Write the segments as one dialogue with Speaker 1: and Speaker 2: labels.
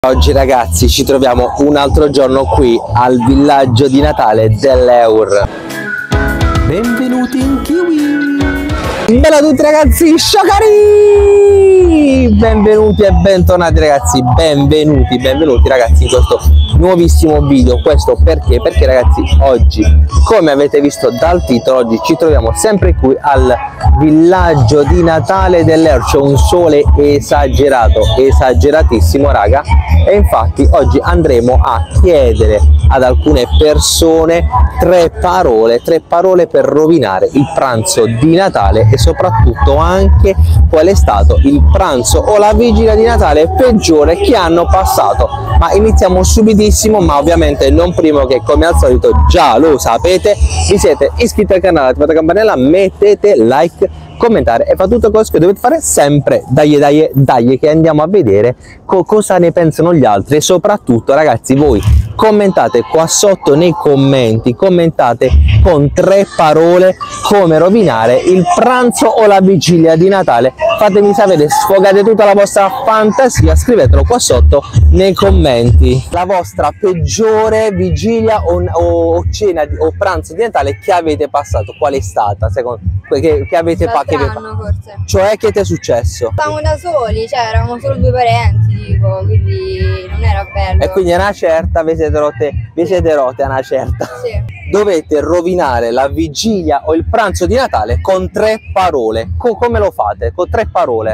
Speaker 1: Oggi ragazzi ci troviamo un altro giorno qui al villaggio di Natale dell'Eur. Benvenuti in Kiwi! Bella a tutti ragazzi, sciocari! Benvenuti e bentornati ragazzi, benvenuti ragazzi in questo nuovissimo video. Questo perché? Perché ragazzi oggi, come avete visto dal titolo, oggi ci troviamo sempre qui al villaggio di Natale dell'Eur. C'è un sole esagerato, esageratissimo raga, e infatti oggi andremo a chiedere ad alcune persone tre parole per rovinare il pranzo di Natale e soprattutto anche qual è stato il pranzo o la vigilia di Natale peggiore che hanno passato. Ma iniziamo subitissimo, ma ovviamente non prima che, come al solito già lo sapete, vi siete iscritti al canale, attivate la campanella, mettete like, commentare e fa tutto quello che dovete fare sempre. Dai che andiamo a vedere cosa ne pensano gli altri e soprattutto ragazzi voi commentate qua sotto nei commenti, commentate con tre parole come rovinare il pranzo o la vigilia di Natale. Fatemi sapere, sfogate tutta la vostra fantasia, scrivetelo qua sotto nei commenti. La vostra peggiore vigilia o cena o pranzo di Natale che avete passato, qual è stata? Secondo che avete fatto?
Speaker 2: Forse.
Speaker 1: Cioè, che ti è successo?
Speaker 2: Stavamo da soli, cioè eravamo solo due parenti, dico, quindi non era bello.
Speaker 1: E quindi a una certa vi siete rotte a una certa.
Speaker 2: Sì.
Speaker 1: Dovete rovinare la vigilia o il pranzo di Natale con tre parole. Come lo fate? Con tre parole.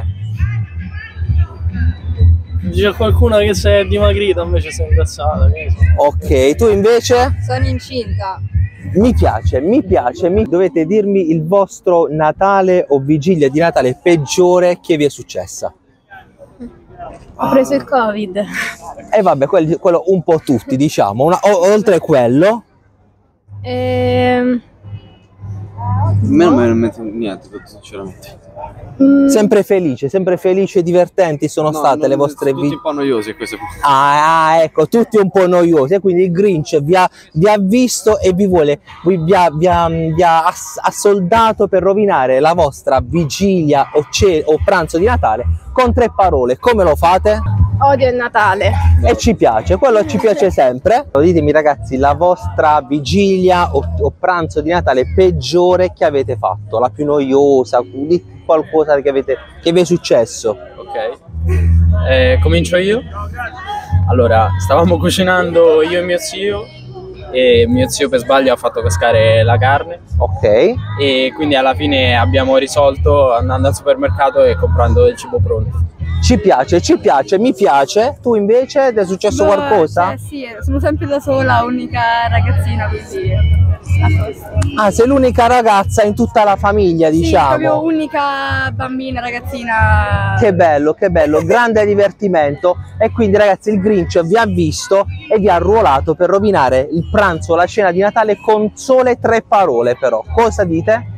Speaker 3: Dice qualcuno che sei dimagrita, invece sei ingrassata.
Speaker 1: Ok, tu invece?
Speaker 2: Sono incinta.
Speaker 1: Mi piace. Dovete dirmi il vostro Natale o vigilia di Natale peggiore che vi è successa.
Speaker 4: Ho preso il Covid.
Speaker 1: E vabbè, quello un po' tutti, diciamo. Oltre quello.
Speaker 5: A me non me ne metto niente, sinceramente.
Speaker 1: Sempre felice e divertenti sono state le vostre
Speaker 5: tutti un po' noiosi queste cose.
Speaker 1: Ah, ecco, tutti un po' noiosi. E quindi il Grinch vi ha visto e vi ha assoldato per rovinare la vostra vigilia o pranzo di Natale con tre parole. Come lo fate?
Speaker 4: Odio il Natale.
Speaker 1: E ci piace, quello ci piace sempre. Ditemi ragazzi la vostra vigilia o pranzo di Natale peggiore che avete fatto, la più noiosa, qualcosa che vi è successo.
Speaker 3: Ok, comincio io. Allora, stavamo cucinando io e mio zio per sbaglio ha fatto cascare la carne.
Speaker 1: Ok.
Speaker 3: E quindi alla fine abbiamo risolto andando al supermercato e comprando il cibo pronto.
Speaker 1: Ci piace, mi piace. Tu invece ti è successo qualcosa?
Speaker 4: Sì, sono sempre da sola, unica ragazzina, quindi
Speaker 1: Ah, sei l'unica ragazza in tutta la famiglia, diciamo.
Speaker 4: Sì, proprio unica bambina, ragazzina.
Speaker 1: Che bello, grande divertimento. E quindi ragazzi il Grinch vi ha visto e vi ha arruolato per rovinare il pranzo o la cena di Natale con sole tre parole però. Cosa dite?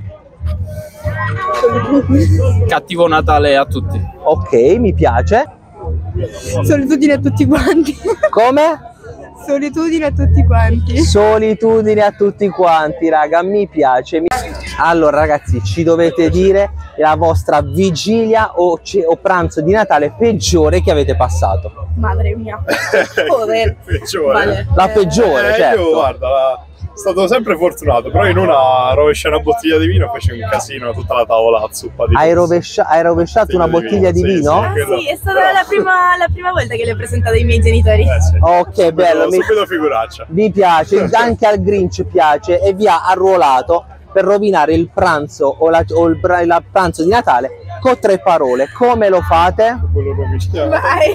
Speaker 3: Cattivo Natale a tutti.
Speaker 1: Ok, mi piace.
Speaker 4: Solitudine a tutti quanti.
Speaker 1: Come?
Speaker 4: Solitudine a tutti quanti.
Speaker 1: Solitudine a tutti quanti, raga, mi piace. Allora ragazzi, ci dovete dire la vostra vigilia o pranzo di Natale peggiore che avete passato.
Speaker 4: Madre mia.
Speaker 5: Peggiore.
Speaker 4: Vale.
Speaker 1: La peggiore, certo.
Speaker 5: Io guarda, sono stato sempre fortunato, però in una rovesciai una bottiglia di vino e fece un casino tutta la tavola a zuppa di
Speaker 1: Hai rovesciato una bottiglia di vino?
Speaker 4: Sì, è stata la prima volta che le ho presentate ai miei genitori.
Speaker 5: Sì.
Speaker 1: Ok, bello.
Speaker 5: Subito figuraccia.
Speaker 1: Mi piace, anche al Grinch piace e vi ha arruolato per rovinare il pranzo o il pranzo di Natale con tre parole. Come lo fate?
Speaker 5: Quello rovesciato.
Speaker 4: Vai.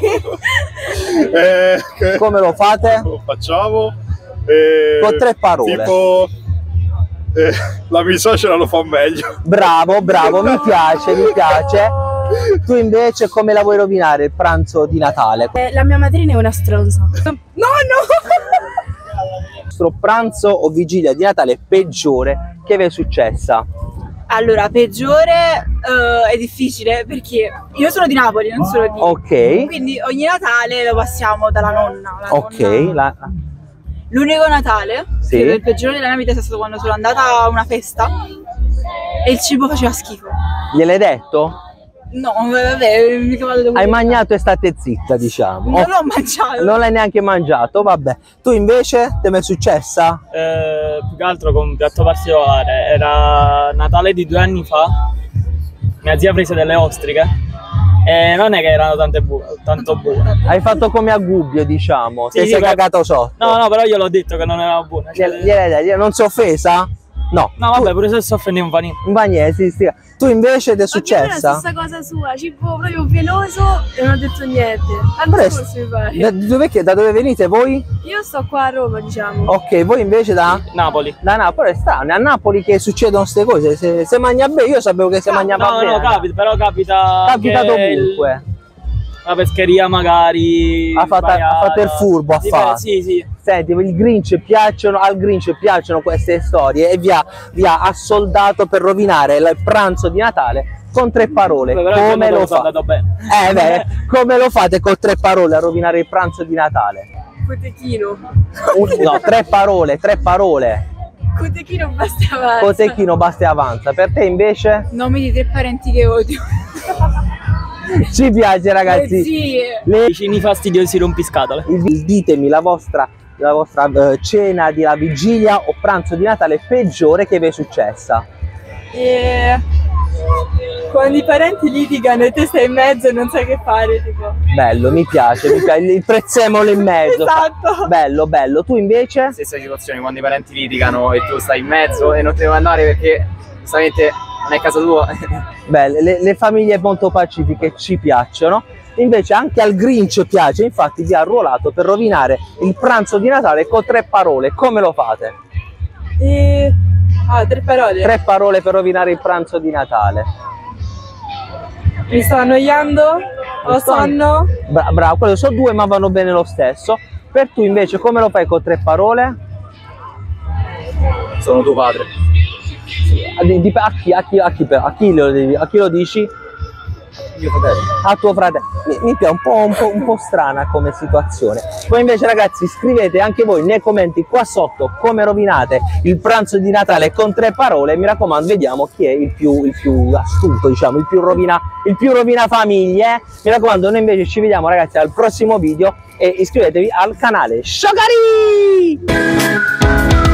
Speaker 1: Come lo fate?
Speaker 5: Lo facciamo?
Speaker 1: Con tre parole.
Speaker 5: Tipo la mia suocera lo fa meglio.
Speaker 1: Bravo, mi piace. Tu invece come la vuoi rovinare il pranzo di Natale?
Speaker 4: La mia madrina è una stronza. No!
Speaker 1: Il vostro pranzo o vigilia di Natale peggiore che vi è successa?
Speaker 4: Allora, peggiore è difficile perché io sono di Napoli, non sono di...
Speaker 1: Ok.
Speaker 4: Quindi ogni Natale lo passiamo dalla nonna.
Speaker 1: Ok.
Speaker 4: L'unico Natale,
Speaker 1: Sì.
Speaker 4: che il peggiore della mia vita è stato quando sono andata a una festa e il cibo faceva schifo.
Speaker 1: Gliel'hai detto?
Speaker 4: No, vabbè, mica vado da
Speaker 1: Hai mangiato e state zitta, diciamo.
Speaker 4: Non l'ho mangiato.
Speaker 1: Non l'hai neanche mangiato, vabbè. Tu invece, te mi è successa?
Speaker 6: Più che altro con un piatto particolare. Era Natale di 2 anni fa. Mia zia prese delle ostriche. E non è che erano tanto buone.
Speaker 1: Hai fatto come a Gubbio, diciamo.
Speaker 6: Sì,
Speaker 1: Ti
Speaker 6: sì,
Speaker 1: sei
Speaker 6: beh.
Speaker 1: cagato sotto.
Speaker 6: No, però io l'ho detto che non erano buone.
Speaker 1: Non si è offesa? No.
Speaker 6: No, vabbè, pure se si offende un panino.
Speaker 1: Un bagnese, sì. Tu invece ti è
Speaker 7: Anche per la
Speaker 1: successa?
Speaker 7: stessa cosa sua, cibo proprio peloso e non ho detto niente. L'anno
Speaker 1: Però-
Speaker 7: scorso mi pare.
Speaker 1: Da dove venite voi?
Speaker 7: Io sto qua a Roma, diciamo.
Speaker 1: Ok, voi invece da?
Speaker 6: Napoli.
Speaker 1: Da Napoli. È strano, è a Napoli che succedono queste cose. Se mangia bene, io sapevo che se mangiava
Speaker 6: No,
Speaker 1: bene.
Speaker 6: no, capita, però capita.
Speaker 1: Capita
Speaker 6: che
Speaker 1: dovunque.
Speaker 6: La pescheria magari.
Speaker 1: Ha fatto il furbo, ha
Speaker 6: Sì,
Speaker 1: fatto.
Speaker 6: Sì, sì.
Speaker 1: Senti, al Grinch piacciono queste storie e vi ha assoldato per rovinare il pranzo di Natale con 3 parole.
Speaker 6: Però
Speaker 1: Come lo
Speaker 6: sono
Speaker 1: fate?
Speaker 6: andato bene.
Speaker 1: Come lo fate con 3 parole a rovinare il pranzo di Natale?
Speaker 7: Cotechino.
Speaker 1: No, 3 parole.
Speaker 7: Cotechino basta avanza.
Speaker 1: Cotechino, basta e avanza. Per te invece?
Speaker 4: Nomi di 3 parenti che odio.
Speaker 1: Ci piace, ragazzi.
Speaker 4: Sì.
Speaker 1: Le-
Speaker 6: Vicini fastidiosi rompiscatole.
Speaker 1: Ditemi la vostra cena di la vigilia o pranzo di Natale peggiore che vi è successa.
Speaker 7: Quando i parenti litigano e te stai in mezzo e non sai che fare, tipo.
Speaker 1: Bello, mi piace, il prezzemolo in mezzo.
Speaker 7: Esatto.
Speaker 1: Bello. Tu invece?
Speaker 3: Stessa situazione quando i parenti litigano e tu stai in mezzo e non te ne vuoi andare perché giustamente non è casa tua.
Speaker 1: Belle, le famiglie molto pacifiche ci piacciono. Invece anche al Grinch piace, infatti vi ha arruolato per rovinare il pranzo di Natale con 3 parole. Come lo fate?
Speaker 7: 3 parole.
Speaker 1: 3 parole per rovinare il pranzo di Natale.
Speaker 7: Mi sto annoiando, ho sonno.
Speaker 1: Bravo, quello sono 2 ma vanno bene lo stesso. Per tu invece come lo fai con 3 parole?
Speaker 3: Sono tuo padre.
Speaker 1: A chi lo dici?
Speaker 3: Mio fratello.
Speaker 1: A tuo fratello. Mi piace un po' strana come situazione. Poi invece ragazzi scrivete anche voi nei commenti qua sotto come rovinate il pranzo di Natale con 3 parole. Mi raccomando, vediamo chi è il più astuto, diciamo, il più rovina famiglie. Mi raccomando, noi invece ci vediamo ragazzi al prossimo video e iscrivetevi al canale. Sciocari!